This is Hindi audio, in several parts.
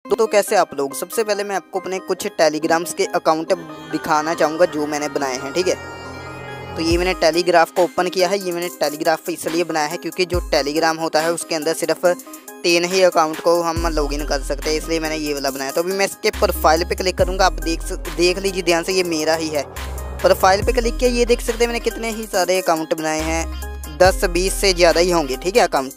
तो कैसे आप लोग, सबसे पहले मैं आपको अपने कुछ टेलीग्राम्स के अकाउंट दिखाना चाहूँगा जो मैंने बनाए हैं। ठीक है, तो ये मैंने टेलीग्राफ को ओपन किया है। ये मैंने टेलीग्राफ इसलिए बनाया है क्योंकि जो टेलीग्राम होता है उसके अंदर सिर्फ 3 ही अकाउंट को हम लॉगिन कर सकते हैं, इसलिए मैंने ये वाला बनाया। तो अभी मैं इसके प्रोफाइल पे क्लिक करूँगा। आप देख लीजिए ध्यान से, ये मेरा ही है। प्रोफाइल पे क्लिक किया, ये देख सकते हैं मैंने कितने ही सारे अकाउंट बनाए हैं, 10-20 से ज़्यादा ही होंगे। ठीक है, अकाउंट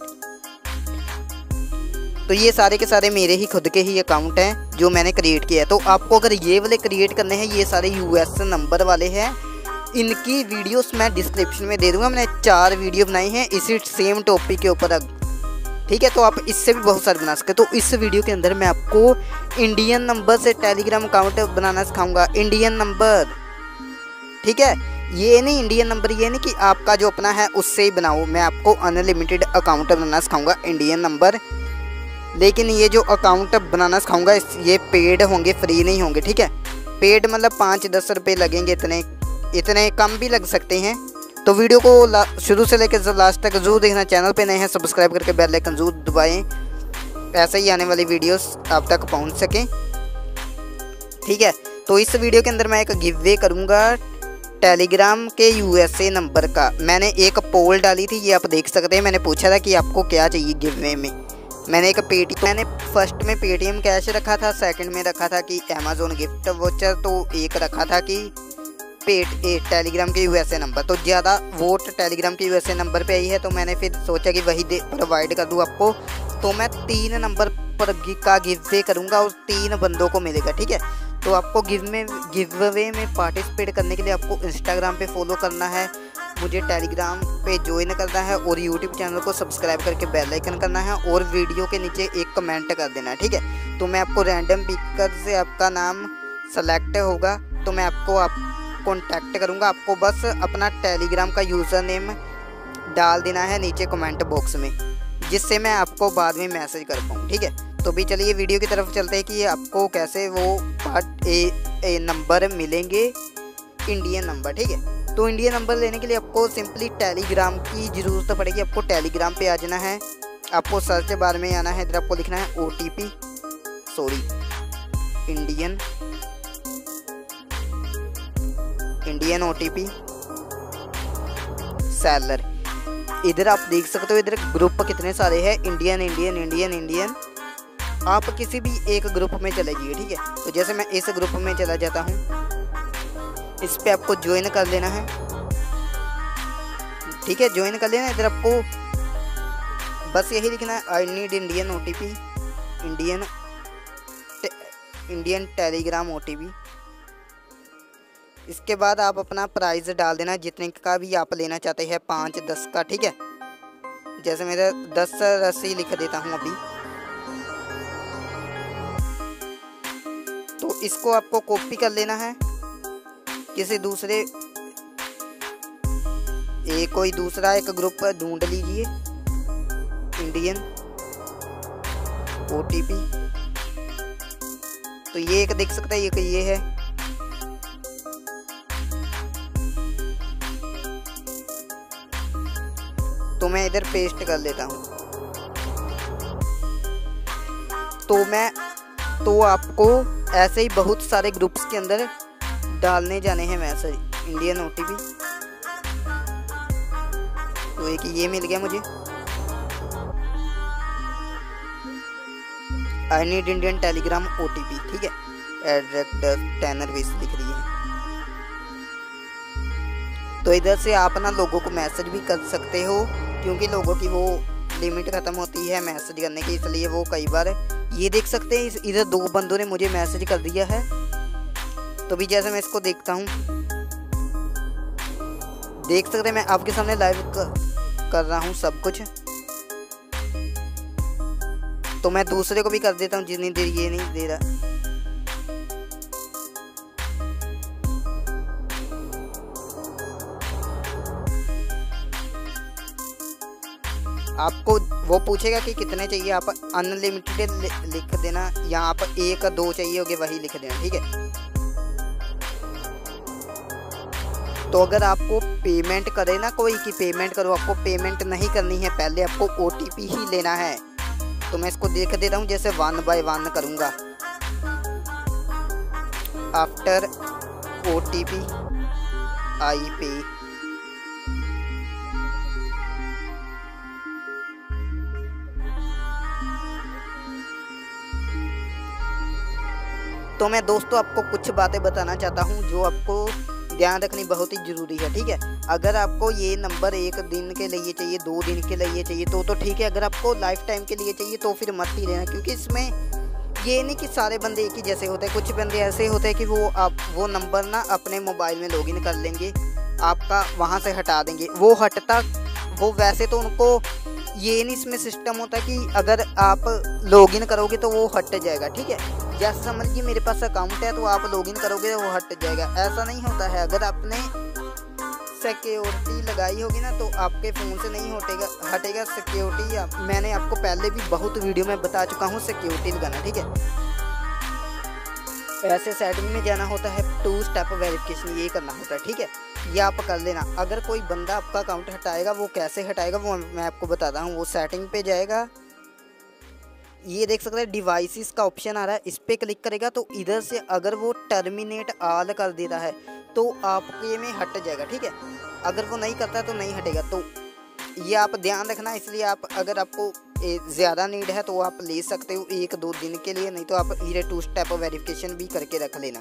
तो ये सारे के सारे मेरे ही खुद के ही अकाउंट हैं जो मैंने क्रिएट किया है। तो आपको अगर ये वाले क्रिएट करने हैं, ये सारे यूएस नंबर वाले हैं, इनकी वीडियोस मैं डिस्क्रिप्शन में दे दूंगा। मैंने 4 वीडियो बनाई हैं इसी सेम टॉपिक के ऊपर। ठीक है, तो आप इससे भी बहुत सारे बना सकते। तो इस वीडियो के अंदर मैं आपको इंडियन नंबर से टेलीग्राम अकाउंट बनाना सिखाऊंगा। इंडियन नंबर, ठीक है, ये नहीं इंडियन नंबर, ये नहीं कि आपका जो अपना है उससे ही बनाओ। मैं आपको अनलिमिटेड अकाउंट बनाना सिखाऊंगा इंडियन नंबर। लेकिन ये जो अकाउंट बनाना सिखाऊंगा ये पेड होंगे, फ्री नहीं होंगे। ठीक है, पेड मतलब 5-10 रुपये लगेंगे, इतने कम भी लग सकते हैं। तो वीडियो को शुरू से लेकर लास्ट तक जरूर देखना। चैनल पे नए हैं सब्सक्राइब करके बेल आइकन जरूर दबाएं, ऐसे ही आने वाली वीडियोस आप तक पहुंच सकें। ठीक है, तो इस वीडियो के अंदर मैं एक गिव वे करूँगा टेलीग्राम के यूएसए नंबर का। मैंने एक पोल डाली थी, ये आप देख सकते हैं। मैंने पूछा था कि आपको क्या चाहिए गिव वे में। मैंने फर्स्ट में पेटीएम कैश रखा था, सेकंड में रखा था कि अमेज़न गिफ्ट वाउचर, तो एक रखा था कि टेलीग्राम के यूएसए नंबर। तो ज़्यादा वोट टेलीग्राम के यूएसए नंबर पे आई है, तो मैंने फिर सोचा कि वही प्रोवाइड कर दूँ आपको। तो मैं 3 नंबर पर का गिव वे करूँगा और 3 बंदों को मिलेगा। ठीक है, तो आपको गिव वे में पार्टिसिपेट करने के लिए आपको इंस्टाग्राम पे फॉलो करना है, मुझे टेलीग्राम पे ज्वाइन करना है और यूट्यूब चैनल को सब्सक्राइब करके बेल आइकन करना है और वीडियो के नीचे एक कमेंट कर देना है। ठीक है, तो मैं आपको रैंडम पिकर से आपका नाम सेलेक्ट होगा तो मैं आपको कॉन्टैक्ट करूँगा। आपको बस अपना टेलीग्राम का यूज़र नेम डाल देना है नीचे कमेंट बॉक्स में, जिससे मैं आपको बाद में मैसेज कर पाऊँ। ठीक है, तो भी चलिए वीडियो की तरफ चलते हैं कि आपको कैसे वो नंबर मिलेंगे, इंडियन नंबर। ठीक है, तो इंडियन नंबर लेने के लिए आपको सिंपली टेलीग्राम की ज़रूरत पड़ेगी। आपको टेलीग्राम पे आ जाना है, आपको सर्च बार में आना है, इधर आपको लिखना है इंडियन OTP सेलर। इधर आप देख सकते हो, इधर ग्रुप कितने सारे हैं, इंडियन। आप किसी भी एक ग्रुप में चले जाइए। ठीक है, तो जैसे मैं इस ग्रुप में चला जाता हूँ, इस पे आपको ज्वाइन कर लेना है। ठीक है, ज्वाइन कर लेना। इधर आपको बस यही लिखना है, I need Indian OTP, Indian Telegram OTP। इसके बाद आप अपना प्राइस डाल देना, जितने का भी आप लेना चाहते हैं, 5-10 का। ठीक है, जैसे मेरा 10 रस्सी लिख देता हूँ अभी। तो इसको आपको कॉपी कर लेना है किसी दूसरे कोई दूसरा एक ग्रुप ढूंढ लीजिए, इंडियन OTP। तो ये एक देख सकते हैं, ये है। तो मैं इधर पेस्ट कर लेता हूँ। तो आपको ऐसे ही बहुत सारे ग्रुप्स के अंदर डालने जाने हैं मैसेज, इंडियन OTP। तो एक ये मिल गया मुझे, I need Indian Telegram OTP। ठीक है, एड्रेक्टर टैनर वेस लिख रही है। तो इधर से आप ना लोगों को मैसेज भी कर सकते हो, क्योंकि लोगों की वो लिमिट ख़त्म होती है मैसेज करने की, इसलिए वो कई बार ये देख सकते हैं। इधर 2 बंदों ने मुझे मैसेज कर दिया है। तो भी जैसे मैं इसको देखता हूँ, देख सकते हैं मैं आपके सामने लाइव कर रहा हूँ सब कुछ। तो मैं दूसरे को भी कर देता हूँ जितनी देर ये नहीं दे रहा। आपको वो पूछेगा कि कितने चाहिए, आप अनलिमिटेड लिख देना, यहाँ पर 1-2 चाहिए होगे वही लिख देना। ठीक है, तो अगर आपको पेमेंट करे ना कोई कि पेमेंट करो, आपको पेमेंट नहीं करनी है, पहले आपको OTP ही लेना है। तो मैं इसको देख देता हूँ, जैसे 1 बाय 1 करूँगा। आफ्टर OTP आई पे तो मैं दोस्तों आपको कुछ बातें बताना चाहता हूँ जो आपको ध्यान रखनी बहुत ही ज़रूरी है, ठीक है। अगर आपको ये नंबर 1 दिन के लिए चाहिए, 2 दिन के लिए चाहिए तो ठीक है। अगर आपको लाइफ टाइम के लिए चाहिए तो फिर मत ही लेना, क्योंकि इसमें ये नहीं कि सारे बंदे एक ही जैसे होते हैं। कुछ बंदे ऐसे होते हैं कि वो नंबर ना अपने मोबाइल में लॉगिन कर लेंगे, आपका वहाँ से हटा देंगे। वो वैसे तो उनको ये नहीं इसमें सिस्टम होता कि अगर आप लॉगिन करोगे तो वो हट जाएगा, ठीक है। जैसे समझ लीजिए मेरे पास अकाउंट है तो आप लॉगिन करोगे तो वो हट जाएगा, ऐसा नहीं होता है। अगर आपने सिक्योरिटी लगाई होगी ना तो आपके फ़ोन से नहीं हटेगा सिक्योरिटी। मैंने आपको पहले भी बहुत वीडियो में बता चुका हूँ सिक्योरिटी लगाना, ठीक है। ऐसे सेटिंग में जाना होता है, 2 स्टेप वेरिफिकेशन ये करना होता है, ठीक है। ये आप कर लेना। अगर कोई बंदा आपका अकाउंट हटाएगा, वो कैसे हटाएगा वो मैं आपको बताता हूँ। वो सेटिंग पे जाएगा, ये देख सकते हैं डिवाइसेस का ऑप्शन आ रहा है, इस पर क्लिक करेगा तो इधर से अगर वो टर्मिनेट ऑल कर देता है तो आपके में हट जाएगा, ठीक है। अगर वो नहीं करता तो नहीं हटेगा। तो ये आप ध्यान रखना। इसलिए आप अगर आपको ज़्यादा नीड है तो आप ले सकते हो 1-2 दिन के लिए, नहीं तो आप ये 2 स्टेप वेरिफिकेशन भी करके रख लेना।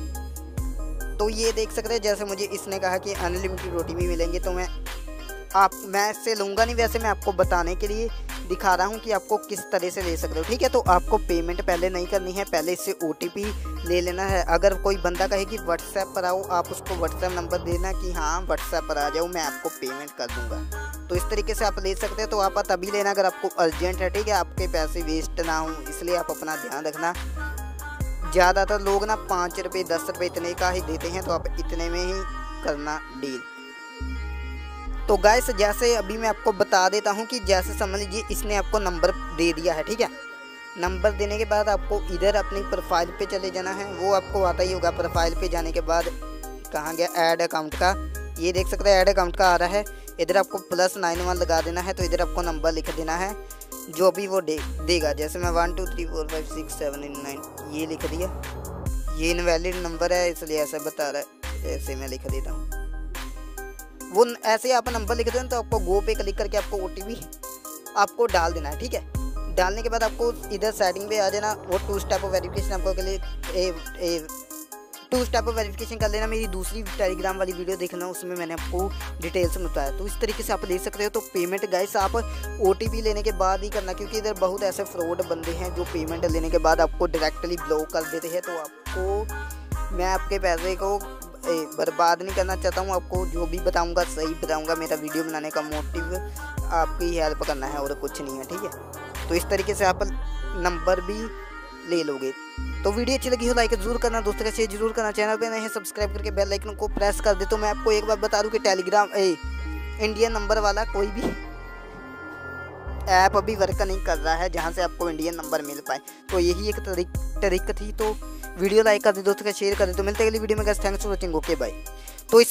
तो ये देख सकते हैं, जैसे मुझे इसने कहा कि अनलिमिटेड OTP मिलेंगे तो मैं इससे लूँगा नहीं। वैसे मैं आपको बताने के लिए दिखा रहा हूँ कि आपको किस तरह से ले सकते हो, ठीक है। तो आपको पेमेंट पहले नहीं करनी है, पहले इससे OTP ले लेना है। अगर कोई बंदा कहे कि व्हाट्सएप पर आओ, आप उसको व्हाट्सएप नंबर देना कि हाँ व्हाट्सएप पर आ जाओ, मैं आपको पेमेंट कर दूँगा। तो इस तरीके से आप ले सकते हैं। तो आप तभी लेना अगर आपको अर्जेंट है, ठीक है, आपके पैसे वेस्ट ना हो, इसलिए आप अपना ध्यान रखना। ज़्यादातर लोग ना 5 रुपये 10 रुपये इतने का ही देते हैं, तो आप इतने में ही करना डील। तो गाइस जैसे अभी मैं आपको बता देता हूँ कि जैसे समझ लीजिए इसने आपको नंबर दे दिया है, ठीक है। नंबर देने के बाद आपको इधर अपनी प्रोफाइल पे चले जाना है। वो आपको आता ही होगा। प्रोफाइल पे जाने के बाद कहाँ गया, ऐड अकाउंट का, ये देख सकते हैं ऐड अकाउंट का आ रहा है। इधर आपको +91 लगा देना है। तो इधर आपको नंबर लिख देना है जो भी वो देगा। जैसे मैं 1 2 3 4 5 6 7 8 9 ये लिख दिया। ये इनवैलिड नंबर है इसलिए ऐसा बता रहा है, ऐसे मैं लिख देता हूँ। वो ऐसे आप नंबर लिख दें तो आपको गो पे क्लिक करके आपको OTP आपको डाल देना है, ठीक है। डालने के बाद आपको इधर सेटिंग पे आ जाना। वो 2 स्टेप वेरिफिकेशन आपको के लिए 2 स्टेप वेरिफिकेशन कर लेना। मेरी दूसरी टेलीग्राम वाली वीडियो देखना, उसमें मैंने आपको डिटेल्स में बताया। तो इस तरीके से आप ले सकते हो। तो पेमेंट गाइस आप OTP लेने के बाद ही करना, क्योंकि इधर बहुत ऐसे फ्रॉड बंदे हैं जो पेमेंट लेने के बाद आपको डायरेक्टली ब्लॉक कर देते हैं। तो आपको मैं आपके पैसे को बर्बाद नहीं करना चाहता हूँ। आपको जो भी बताऊँगा सही बताऊँगा। मेरा वीडियो बनाने का मोटिव आपकी हेल्प करना है और कुछ नहीं है, ठीक है। तो इस तरीके से आप नंबर भी ले लोगे। तो वीडियो अच्छी लगी हो लाइक जरूर करना, दोस्तों का शेयर जरूर करना, चैनल पे नए हैं सब्सक्राइब करके बेल आइकन को प्रेस कर दे। तो मैं आपको एक बार बता दूं कि टेलीग्राम इंडियन नंबर वाला कोई भी ऐप अभी वर्क नहीं कर रहा है जहां से आपको इंडियन नंबर मिल पाए। तो यही एक ट्रिक थी। तो वीडियो लाइक कर दे, दोस्तों का शेयर कर दे। तो मिलते हैं अगली वीडियो में। Thanks for watching, okay bye.